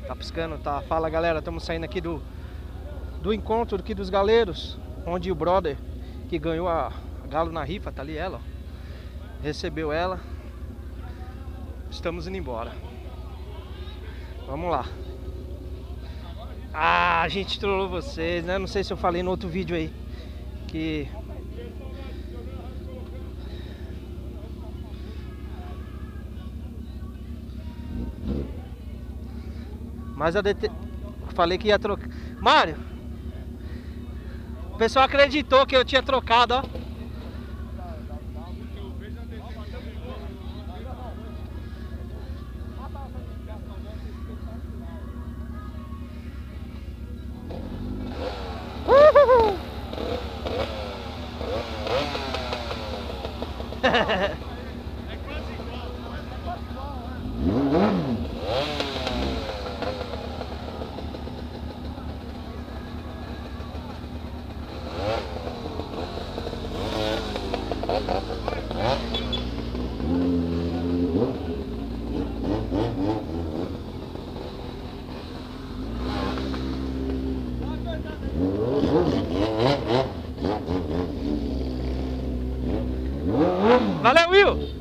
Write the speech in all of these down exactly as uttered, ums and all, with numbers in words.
Tá piscando, tá? Fala galera, estamos saindo aqui do do encontro aqui dos galeiros, onde o brother que ganhou a galo na rifa, tá ali ela, ó, recebeu ela. Estamos indo embora. Vamos lá. Ah, a gente trollou vocês, né? Não sei se eu falei no outro vídeo aí que mas eu dete... falei que ia trocar. Mário, o pessoal acreditou que eu tinha trocado, ó. Valeu, Will!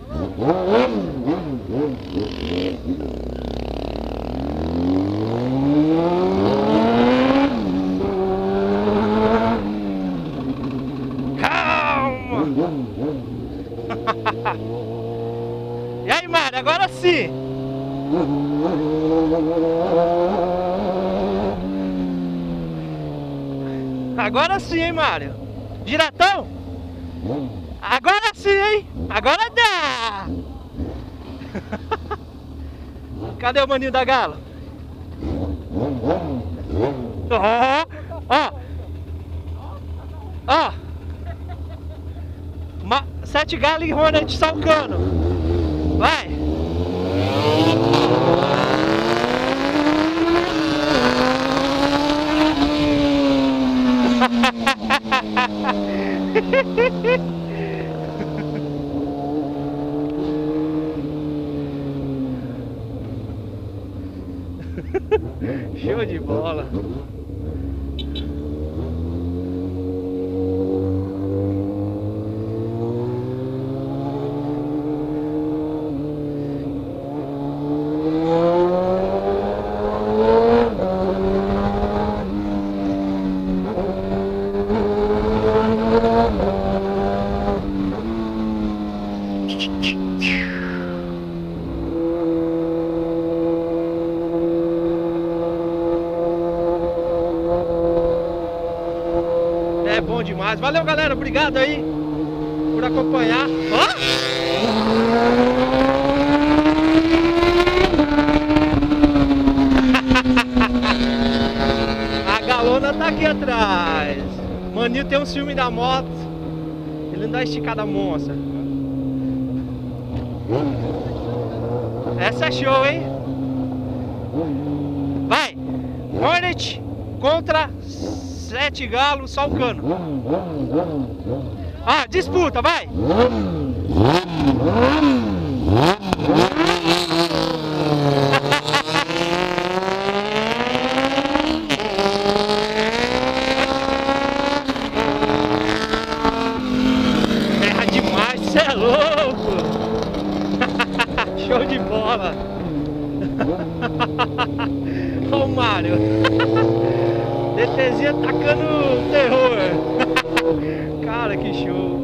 Calma! E aí, Mário, agora sim! Agora sim, hein, Mário? Diretão? Agora sim, hein? Agora dá! Cadê o maninho da galo? Ó! Ó! Ó! Ma... Sete galos e Hornet salcando! Vai! Show de bola! É bom demais. Valeu, galera. Obrigado aí por acompanhar. Ó! A galona tá aqui atrás. Maninho tem um ciúme da moto. Ele não dá esticada monstra. Essa é show, hein? Vai! Hornet contra sete galos salcando. Ah, disputa, vai! Terra demais, cê é louco! Show de bola! Olha o Mário! DTzinha tacando terror! Cara, que show!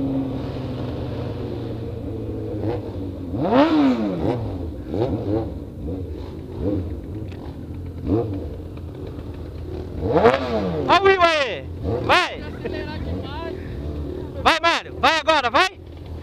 Olha o Will aí! Vai! Vai, Mário! Vai agora, vai!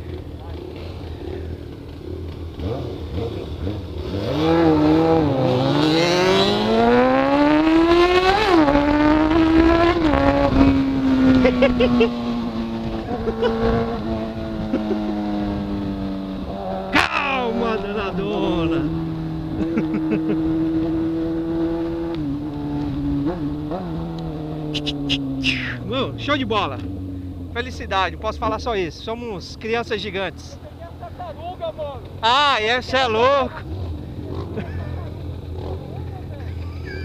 Calma, danadona! Mano, show de bola! Felicidade, posso falar só isso. Somos crianças gigantes. Ah, esse é louco!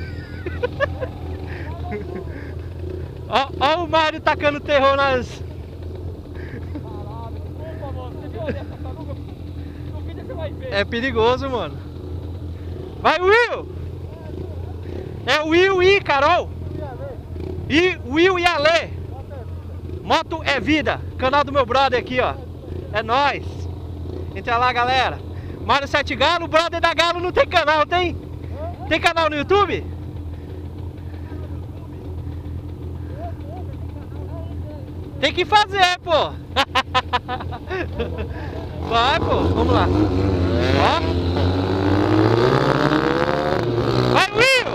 Ó, ó o Mário tacando terror nas... Caralho, desculpa, mano. Você viu essa taruga? No vídeo você vai ver. É perigoso, mano. Vai, Will! É Will e Carol. E Will e Ale. Moto é vida. Canal do meu brother aqui, ó. É nóis. Entra lá, galera. Mário Sete Galo, o brother da Galo não tem canal, tem? Tem canal no YouTube? Tem que fazer, pô. Vai, pô. Vamos lá. Ó. Vai, Will!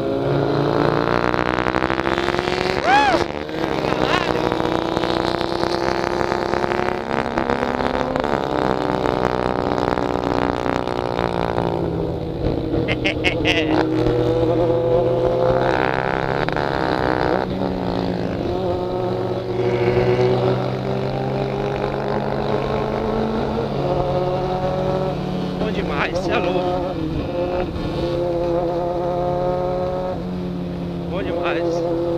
Bom demais, cê é louco. Bom demais.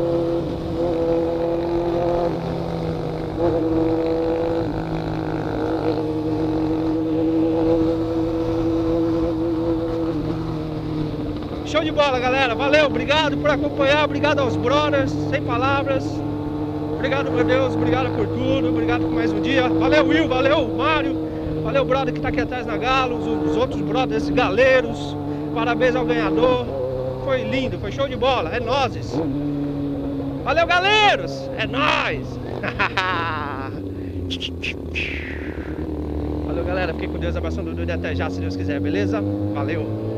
Show de bola, galera. Valeu, obrigado por acompanhar, obrigado aos brothers, sem palavras. Obrigado, meu Deus, obrigado por tudo, obrigado por mais um dia. Valeu, Will, valeu, Mário, valeu, brother que tá aqui atrás na Galo, os, os outros brothers galeiros. Parabéns ao ganhador. Foi lindo, foi show de bola, é nozes. Valeu, galeiros, é nóis. Valeu, galera, fiquem com Deus, abração do Dudu e até já, se Deus quiser, beleza? Valeu.